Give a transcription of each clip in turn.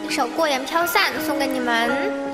一首《过眼飘散》送给你们。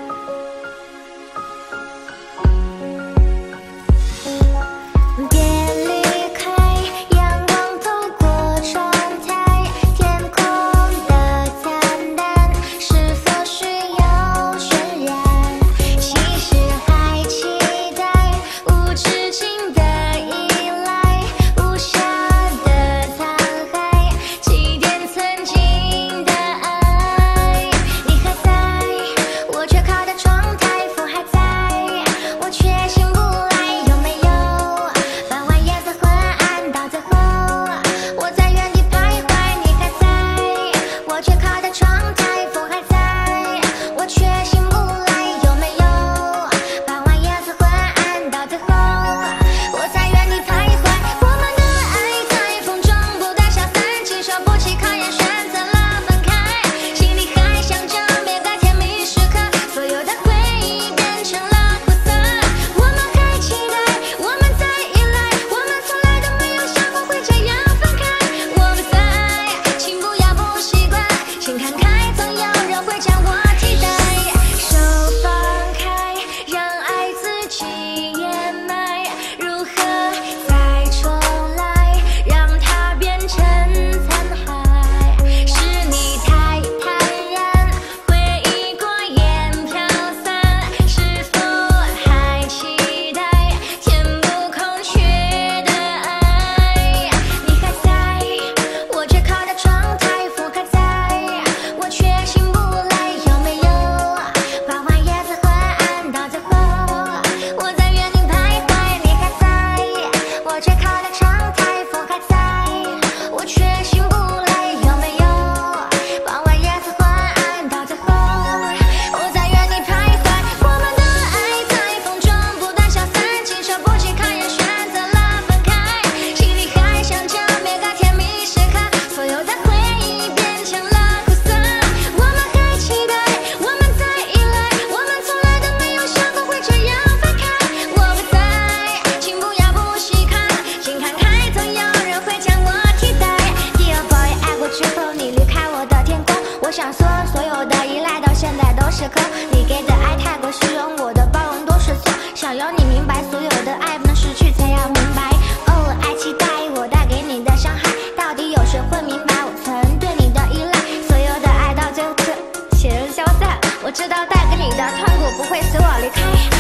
你给的爱太过虚荣，我的包容都是错。想要你明白，所有的爱不能失去，才要明白。哦，爱期待我带给你的伤害，到底有谁会明白我曾对你的依赖？所有的爱到最后血人消散，我知道带给你的痛苦不会随我离开。